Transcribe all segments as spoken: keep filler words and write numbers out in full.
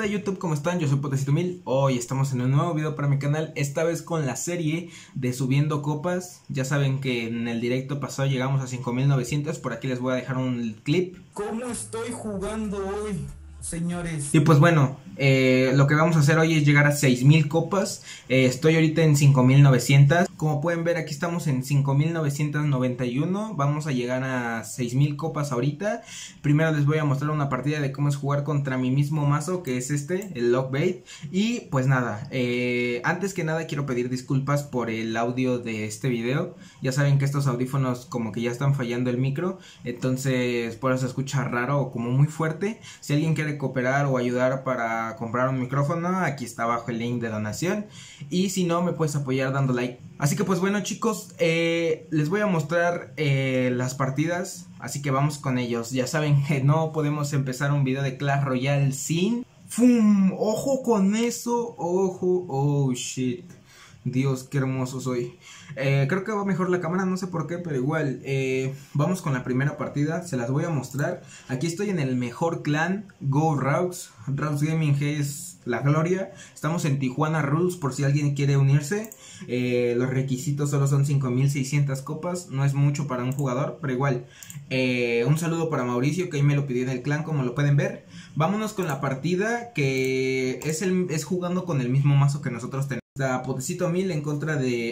YouTube, ¿cómo están? Yo soy Potecito Mil. Hoy estamos en un nuevo video para mi canal, esta vez con la serie de Subiendo Copas. Ya saben que en el directo pasado llegamos a cinco mil novecientos, por aquí les voy a dejar un clip. ¿Cómo estoy jugando hoy, señores? Y pues bueno, eh, lo que vamos a hacer hoy es llegar a seis mil copas. eh, Estoy ahorita en cinco mil novecientos. Como pueden ver, aquí estamos en cinco mil novecientos noventa y uno. Vamos a llegar a seis mil copas ahorita. Primero les voy a mostrar una partida de cómo es jugar contra mi mismo mazo, que es este, el Lockbait. Y pues nada, eh, antes que nada quiero pedir disculpas por el audio de este video. Ya saben que estos audífonos como que ya están fallando el micro, entonces por eso se escucha raro o como muy fuerte. Si alguien quiere cooperar o ayudar para comprar un micrófono, aquí está abajo el link de donación. Y si no, me puedes apoyar dando like. Así que pues bueno, chicos, eh, les voy a mostrar eh, las partidas, así que vamos con ellos. Ya saben que no podemos empezar un video de Clash Royale sin... ¡Fum! ¡Ojo con eso! ¡Ojo! ¡Oh, shit! Dios, qué hermoso soy. eh, Creo que va mejor la cámara, no sé por qué, pero igual. eh, Vamos con la primera partida, se las voy a mostrar. Aquí estoy en el mejor clan, Go Raux. Raux Gaming es la gloria. Estamos en Tijuana Rules, por si alguien quiere unirse. eh, Los requisitos solo son cinco mil seiscientas copas. No es mucho para un jugador, pero igual. eh, Un saludo para Mauricio, que ahí me lo pidió en el clan, como lo pueden ver. Vámonos con la partida, que es, el, es jugando con el mismo mazo que nosotros tenemos. Potecito Mil en contra de...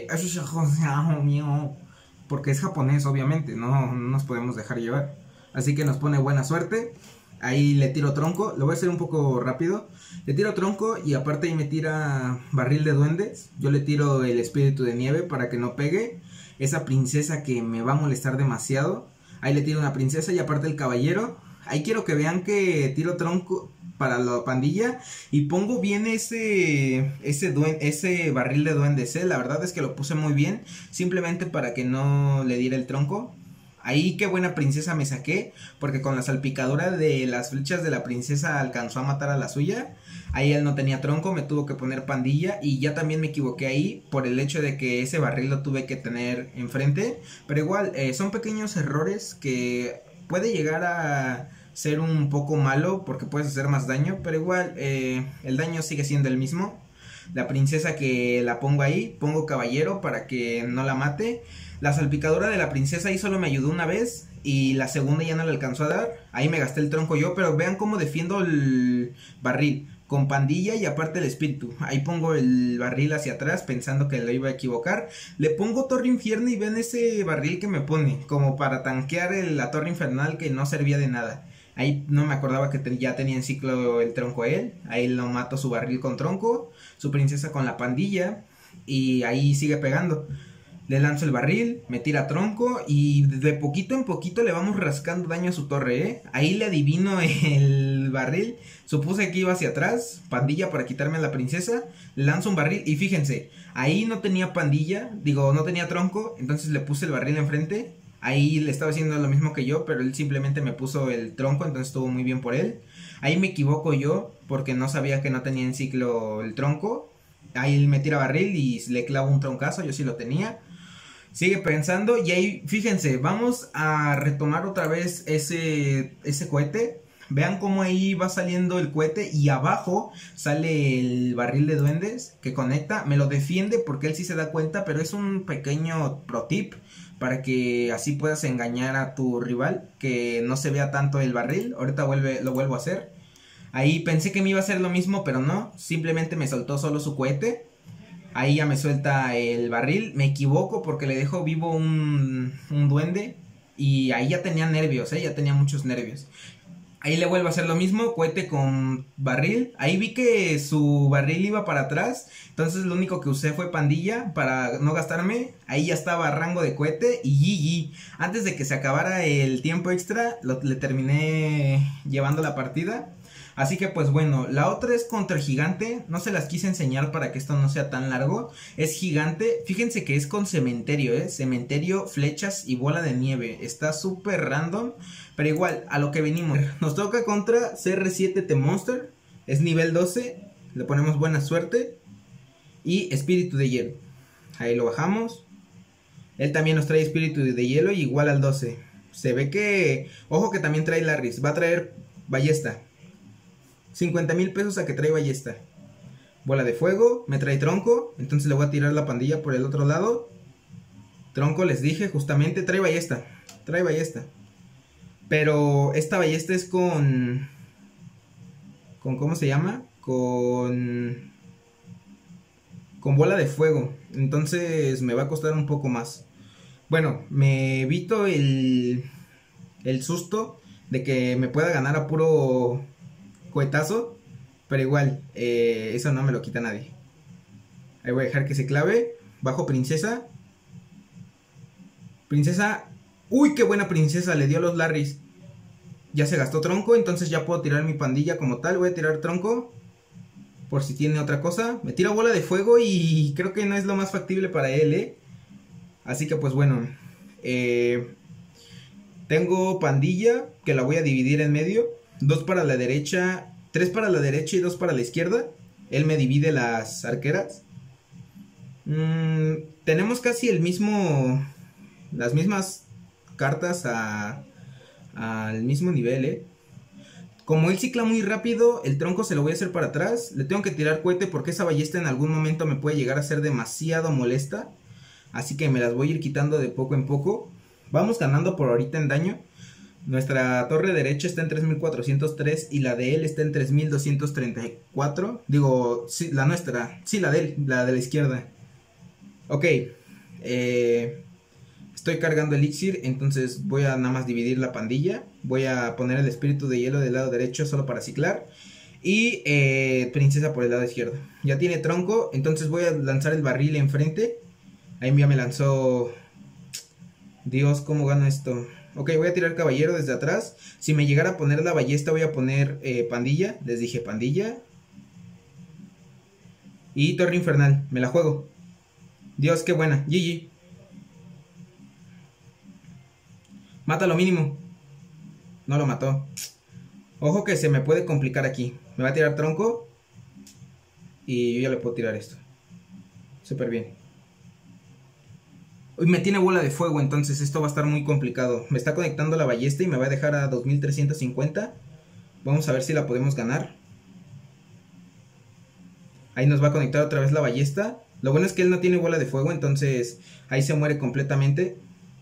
Porque es japonés, obviamente, no, no nos podemos dejar llevar. Así que nos pone buena suerte. Ahí le tiro tronco, lo voy a hacer un poco rápido. Le tiro tronco y aparte ahí me tira barril de duendes. Yo le tiro el espíritu de nieve para que no pegue esa princesa que me va a molestar demasiado. Ahí le tiro una princesa y aparte el caballero. Ahí quiero que vean que tiro tronco para la pandilla y pongo bien ese ese, duen, ese barril de duendes, ¿eh? La verdad es que lo puse muy bien, simplemente para que no le diera el tronco. Ahí qué buena princesa me saqué, porque con la salpicadura de las flechas de la princesa alcanzó a matar a la suya. Ahí él no tenía tronco, me tuvo que poner pandilla y ya también me equivoqué ahí por el hecho de que ese barril lo tuve que tener enfrente. Pero igual, eh, son pequeños errores que puede llegar a ser un poco malo porque puedes hacer más daño, pero igual eh, el daño sigue siendo el mismo. La princesa que la pongo ahí, pongo caballero para que no la mate. La salpicadura de la princesa ahí solo me ayudó una vez y la segunda ya no le alcanzó a dar. Ahí me gasté el tronco yo, pero vean cómo defiendo el barril con pandilla y aparte el espíritu. Ahí pongo el barril hacia atrás pensando que lo iba a equivocar. Le pongo torre infierno y ven ese barril que me pone como para tanquear el, la torre infernal, que no servía de nada. Ahí no me acordaba que te, ya tenía en ciclo el tronco él. Ahí lo mato su barril con tronco, su princesa con la pandilla y ahí sigue pegando. Le lanzo el barril, me tira tronco y de poquito en poquito le vamos rascando daño a su torre, ¿eh? Ahí le adivino el barril, supuse que iba hacia atrás, pandilla para quitarme a la princesa, le lanzo un barril y fíjense, ahí no tenía pandilla, digo no tenía tronco, entonces le puse el barril enfrente. Ahí le estaba haciendo lo mismo que yo, pero él simplemente me puso el tronco, entonces estuvo muy bien por él. Ahí me equivoco yo, porque no sabía que no tenía en ciclo el tronco. Ahí él me tira barril y le clavo un troncazo, yo sí lo tenía. Sigue pensando y ahí, fíjense, vamos a retomar otra vez ese, ese cohete. Vean cómo ahí va saliendo el cohete y abajo sale el barril de duendes que conecta. Me lo defiende porque él sí se da cuenta, pero es un pequeño pro tip para que así puedas engañar a tu rival, que no se vea tanto el barril. Ahorita vuelve, lo vuelvo a hacer. Ahí pensé que me iba a hacer lo mismo, pero no. Simplemente me soltó solo su cohete. Ahí ya me suelta el barril. Me equivoco porque le dejo vivo un, un duende. Y ahí ya tenía nervios, ¿eh? Ya tenía muchos nervios. Ahí le vuelvo a hacer lo mismo, cohete con barril. Ahí vi que su barril iba para atrás, entonces lo único que usé fue pandilla para no gastarme. Ahí ya estaba a rango de cohete y G G. Antes de que se acabara el tiempo extra, lo, le terminé llevando la partida. Así que pues bueno, la otra es contra el gigante. No se las quise enseñar para que esto no sea tan largo. Es gigante, fíjense que es con cementerio, ¿eh? Cementerio, flechas y bola de nieve. Está súper random, pero igual, a lo que venimos. Nos toca contra C R siete T Monster. Es nivel doce, le ponemos buena suerte. Y espíritu de hielo. Ahí lo bajamos. Él también nos trae espíritu de hielo y igual al doce. Se ve que, ojo que también trae Larris, va a traer ballesta. cincuenta mil pesos a que trae ballesta. Bola de fuego, me trae tronco, entonces le voy a tirar la pandilla por el otro lado. Tronco, les dije, justamente, trae ballesta, trae ballesta. Pero esta ballesta es con... ¿Con cómo se llama? Con... Con bola de fuego, entonces me va a costar un poco más. Bueno, me evito el... El susto de que me pueda ganar a puro cohetazo. Pero igual, eh, eso no me lo quita nadie. Ahí voy a dejar que se clave. Bajo princesa. Princesa. Uy, qué buena princesa. Le dio los Larrys. Ya se gastó tronco. Entonces ya puedo tirar mi pandilla como tal. Voy a tirar tronco. Por si tiene otra cosa. Me tira bola de fuego. Y creo que no es lo más factible para él, ¿eh? Así que pues bueno. Eh, tengo pandilla. Que la voy a dividir en medio. Dos para la derecha. Tres para la derecha y dos para la izquierda. Él me divide las arqueras. Mm, tenemos casi el mismo... Las mismas cartas a, al mismo nivel, ¿eh? Como él cicla muy rápido, el tronco se lo voy a hacer para atrás. Le tengo que tirar cohete porque esa ballesta en algún momento me puede llegar a ser demasiado molesta. Así que me las voy a ir quitando de poco en poco. Vamos ganando por ahorita en daño. Nuestra torre derecha está en tres mil cuatrocientos tres y la de él está en tres mil doscientos treinta y cuatro. Digo, sí, la nuestra. Sí, la de él, la de la izquierda. Ok. Eh, estoy cargando elixir, entonces voy a nada más dividir la pandilla. Voy a poner el espíritu de hielo del lado derecho solo para ciclar. Y eh, princesa por el lado izquierdo. Ya tiene tronco, entonces voy a lanzar el barril enfrente. Ahí ya me lanzó... Dios, ¿cómo gano esto? Ok, voy a tirar caballero desde atrás. Si me llegara a poner la ballesta voy a poner eh, pandilla. Les dije pandilla. Y torre infernal, me la juego. Dios, qué buena, G G. Mata lo mínimo. No lo mató. Ojo que se me puede complicar aquí. Me va a tirar tronco. Y yo ya le puedo tirar esto. Súper bien. Uy, me tiene bola de fuego, entonces esto va a estar muy complicado. Me está conectando la ballesta y me va a dejar a dos mil trescientos cincuenta. Vamos a ver si la podemos ganar. Ahí nos va a conectar otra vez la ballesta. Lo bueno es que él no tiene bola de fuego, entonces ahí se muere completamente.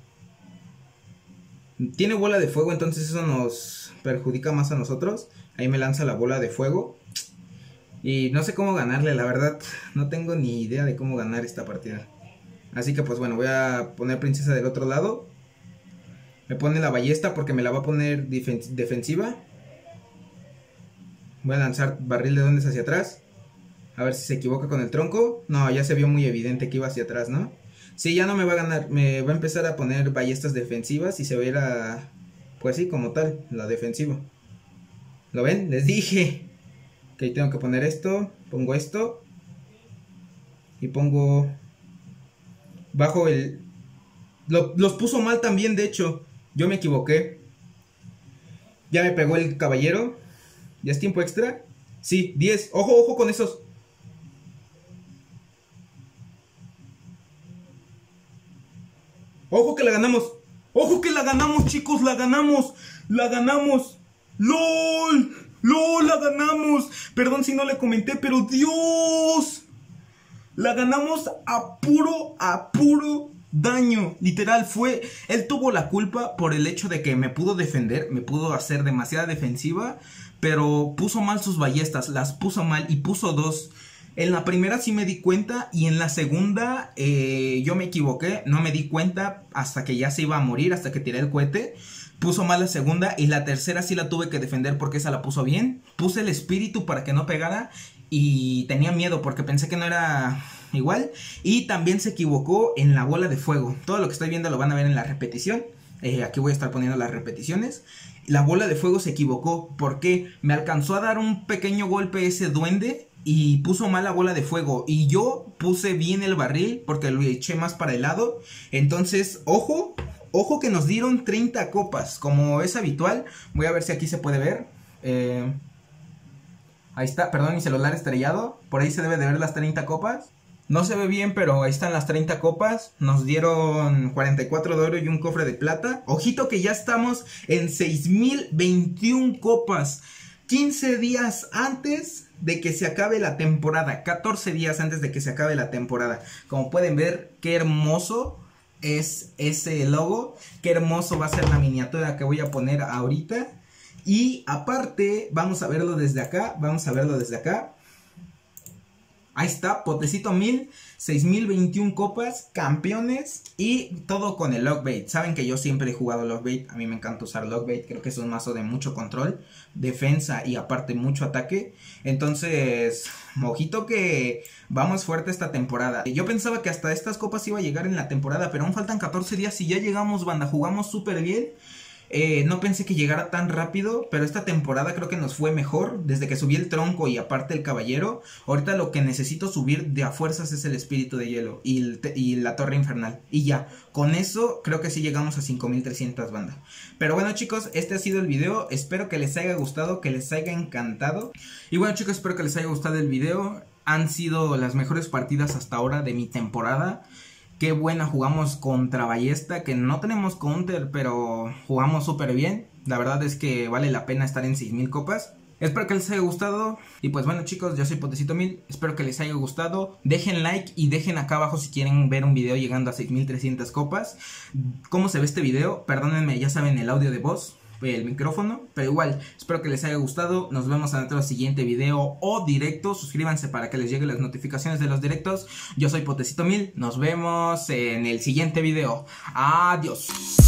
Tiene bola de fuego, entonces eso nos perjudica más a nosotros. Ahí me lanza la bola de fuego. Y no sé cómo ganarle, la verdad. No tengo ni idea de cómo ganar esta partida. Así que pues bueno, voy a poner princesa del otro lado. Me pone la ballesta porque me la va a poner defensiva. Voy a lanzar barril de duendes hacia atrás. A ver si se equivoca con el tronco. No, ya se vio muy evidente que iba hacia atrás, ¿no? Sí, ya no me va a ganar. Me va a empezar a poner ballestas defensivas y se va a ir a... Pues sí, como tal, la defensiva. ¿Lo ven? Les dije. Ok, tengo que poner esto. Pongo esto. Y pongo... Bajo el... Lo, los puso mal también, de hecho. Yo me equivoqué. Ya me pegó el caballero. ¿Ya es tiempo extra? Sí, diez. Ojo, ojo con esos. Ojo que la ganamos. Ojo que la ganamos, chicos. La ganamos. La ganamos. ¡Lol! ¡Lol! La ganamos. Perdón si no le comenté, pero Dios. La ganamos a puro, a puro daño. Literal, fue... Él tuvo la culpa por el hecho de que me pudo defender. Me pudo hacer demasiada defensiva. Pero puso mal sus ballestas. Las puso mal y puso dos. En la primera sí me di cuenta. Y en la segunda eh, yo me equivoqué. No me di cuenta hasta que ya se iba a morir. Hasta que tiré el cohete. Puso mal la segunda. Y la tercera sí la tuve que defender porque esa la puso bien. Puse el espíritu para que no pegara. Y tenía miedo porque pensé que no era igual. Y también se equivocó en la bola de fuego. Todo lo que estoy viendo lo van a ver en la repetición. eh, Aquí voy a estar poniendo las repeticiones. La bola de fuego se equivocó porque me alcanzó a dar un pequeño golpe ese duende y puso mal la bola de fuego. Y yo puse bien el barril porque lo eché más para el lado. Entonces, ojo, ojo que nos dieron treinta copas. Como es habitual. Voy a ver si aquí se puede ver. Eh... Ahí está, perdón, mi celular estrellado. Por ahí se debe de ver las treinta copas. No se ve bien, pero ahí están las treinta copas. Nos dieron cuarenta y cuatro de oro y un cofre de plata. Ojito que ya estamos en seis mil veintiuna copas. quince días antes de que se acabe la temporada, catorce días antes de que se acabe la temporada. Como pueden ver, qué hermoso es ese logo, qué hermoso va a ser la miniatura que voy a poner ahorita. Y aparte, vamos a verlo desde acá, vamos a verlo desde acá. Ahí está, Potecito mil, seis mil veintiuna copas, campeones y todo con el Lockbait. Saben que yo siempre he jugado Lockbait, a mí me encanta usar Lockbait, creo que es un mazo de mucho control, defensa y aparte mucho ataque. Entonces, ojito que vamos fuerte esta temporada. Yo pensaba que hasta estas copas iba a llegar en la temporada, pero aún faltan catorce días y ya llegamos, banda, jugamos súper bien. Eh, no pensé que llegara tan rápido, pero esta temporada creo que nos fue mejor desde que subí el tronco y aparte el caballero. Ahorita lo que necesito subir de a fuerzas es el espíritu de hielo y, el y la torre infernal. Y ya, con eso creo que sí llegamos a cinco mil trescientas banda. Pero bueno chicos, este ha sido el video, espero que les haya gustado, que les haya encantado. Y bueno chicos, espero que les haya gustado el video. Han sido las mejores partidas hasta ahora de mi temporada. Qué buena, jugamos contra Ballesta, que no tenemos counter, pero jugamos súper bien. La verdad es que vale la pena estar en seis mil copas. Espero que les haya gustado. Y pues bueno chicos, yo soy Potecito mil. Espero que les haya gustado. Dejen like y dejen acá abajo si quieren ver un video llegando a seis mil trescientas copas. ¿Cómo se ve este video? Perdónenme, ya saben, el audio de voz, el micrófono, pero igual, espero que les haya gustado. Nos vemos en otro siguiente video o directo. Suscríbanse para que les lleguen las notificaciones de los directos. Yo soy Potecito mil, nos vemos en el siguiente video. Adiós.